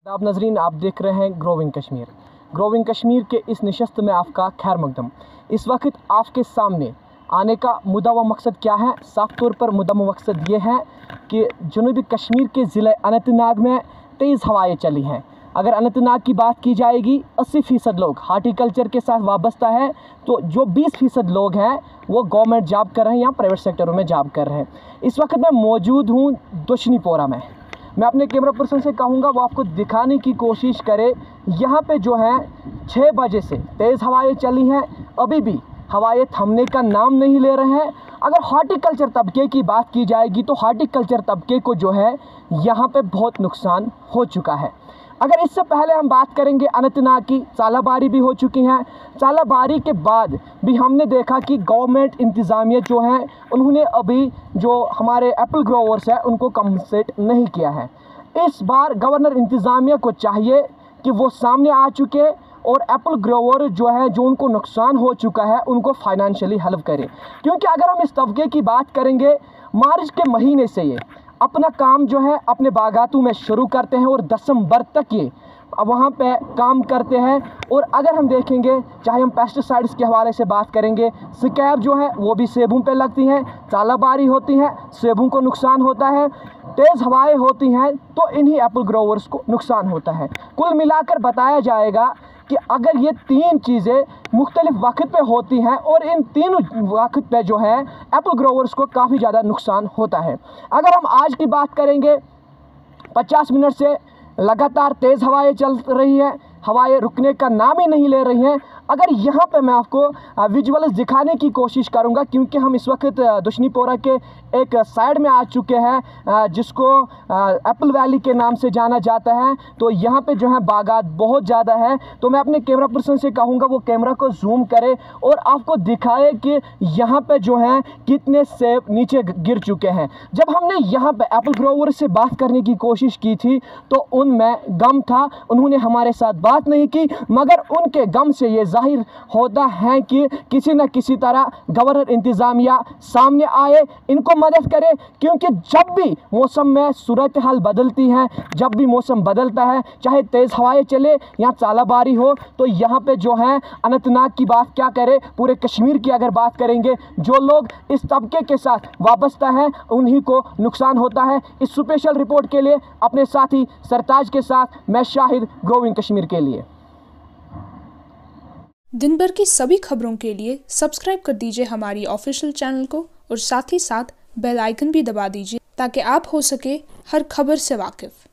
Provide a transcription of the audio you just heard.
आप नाज़रीन, आप देख रहे हैं ग्रोविंग कश्मीर। ग्रोविंग कश्मीर के इस नशस्त में आपका खैर मकदम। इस वक्त आपके सामने आने का मुद्दा व मकसद क्या है? साफ तौर पर मुद्दा व मकसद ये है कि जनूबी कश्मीर के ज़िले अनंतनाग में तेज़ हवाएं चली हैं। अगर अनंतनाग की बात की जाएगी, 80% लोग हार्टिकल्चर के साथ वाबस्ता है, तो जो 20% लोग हैं वो गवर्नमेंट जॉब कर रहे हैं या प्राइवेट सेक्टरों में जॉब कर रहे हैं। इस वक्त मैं मौजूद हूँ दुशनीपोरा में। मैं अपने कैमरा पर्सन से कहूँगा वो आपको दिखाने की कोशिश करे। यहाँ पे जो है 6 बजे से तेज़ हवाएं चली हैं, अभी भी हवाएं थमने का नाम नहीं ले रहे हैं। अगर हार्टिकल्चर तबके की बात की जाएगी तो हार्टिकल्चर तबके को जो है यहाँ पे बहुत नुकसान हो चुका है। अगर इससे पहले हम बात करेंगे अनंतनाग की, चालाबारी भी हो चुकी हैं। चालाबारी के बाद भी हमने देखा कि गवर्नमेंट इंतज़ामिया जो है उन्होंने अभी जो हमारे एप्पल ग्रोवर्स हैं उनको कंपनसेट नहीं किया है। इस बार गवर्नर इंतज़ामिया को चाहिए कि वो सामने आ चुके और एप्पल ग्रोवर जो है जो उनको नुकसान हो चुका है उनको फाइनेंशियली हेल्प करें। क्योंकि अगर हम इस तबके की बात करेंगे, मार्च के महीने से ये अपना काम जो है अपने बागातों में शुरू करते हैं और दिसंबर तक ये वहाँ पे काम करते हैं। और अगर हम देखेंगे, चाहे हम पेस्टिसाइड्स के हवाले से बात करेंगे, स्कैब जो है वो भी सेबों पे लगती हैं, चालाबारी होती है, सेबों को नुकसान होता है, तेज़ हवाएं होती हैं तो इन्हीं एप्पल ग्रोवर्स को नुकसान होता है। कुल मिलाकर बताया जाएगा कि अगर ये 3 चीज़ें मुख्तलिफ वक्त पे होती हैं और इन तीनों वक्त पे जो है एप्पल ग्रोवर्स को काफ़ी ज़्यादा नुकसान होता है। अगर हम आज की बात करेंगे, 50 मिनट से लगातार तेज़ हवाएं चल रही हैं, हवाएं रुकने का नाम ही नहीं ले रही हैं। अगर यहाँ पे मैं आपको विजुअल्स दिखाने की कोशिश करूँगा, क्योंकि हम इस वक्त दुशनीपोरा के एक साइड में आ चुके हैं जिसको एप्पल वैली के नाम से जाना जाता है। तो यहाँ पे जो है बागात बहुत ज़्यादा है। तो मैं अपने कैमरा पर्सन से कहूँगा वो कैमरा को जूम करे और आपको दिखाए कि यहाँ पे जो है कितने सेब नीचे गिर चुके हैं। जब हमने यहाँ पे एप्पल ग्रोवर से बात करने की कोशिश की थी तो उनमें गम था, उन्होंने हमारे साथ बात नहीं की, मगर उनके गम से ये जाहिर होता है कि किसी न किसी तरह गवर्नर इंतज़ामिया सामने आए, इनको मदद करे। क्योंकि जब भी मौसम में सूरत हाल बदलती है, जब भी मौसम बदलता है, चाहे तेज़ हवाएं चले या चालाबारी हो, तो यहाँ पे जो है अनंतनाग की बात क्या करे, पूरे कश्मीर की अगर बात करेंगे, जो लोग इस तबके के साथ वाबस्ता है उन्हीं को नुकसान होता है। इस स्पेशल रिपोर्ट के लिए अपने साथी सरताज के साथ मैं शाहिद, ग्रोविंग कश्मीर के लिए। दिन भर की सभी खबरों के लिए सब्सक्राइब कर दीजिए हमारी ऑफिशियल चैनल को और साथ ही साथ बेल आइकन भी दबा दीजिए ताकि आप हो सके हर खबर से वाकिफ।